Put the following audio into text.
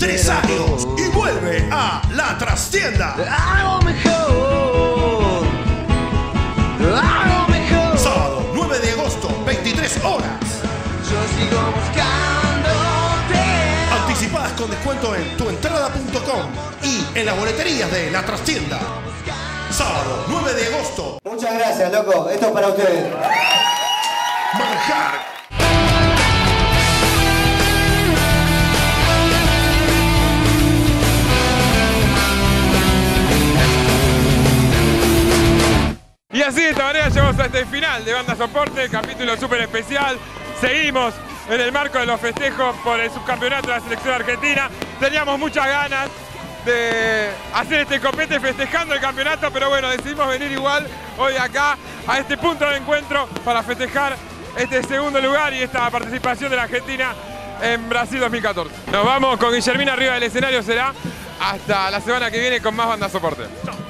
3 años y vuelve a La Trastienda. Algo mejor, algo mejor. Sábado 9 de agosto, 23 horas. Yo sigo buscándote. Anticipadas con descuento en tuentrada.com y en las boleterías de La Trastienda. Sábado 9 de agosto. Muchas gracias, loco. Esto es para ustedes. Manjar. Y así de esta manera llegamos a este final de Banda Soporte, capítulo súper especial. Seguimos en el marco de los festejos por el subcampeonato de la selección argentina. Teníamos muchas ganas de hacer este copete festejando el campeonato, pero bueno, decidimos venir igual hoy acá a este punto de encuentro para festejar este segundo lugar y esta participación de la Argentina en Brasil 2014. Nos vamos con Guillermina arriba del escenario, será hasta la semana que viene con más Banda Soporte. Chau.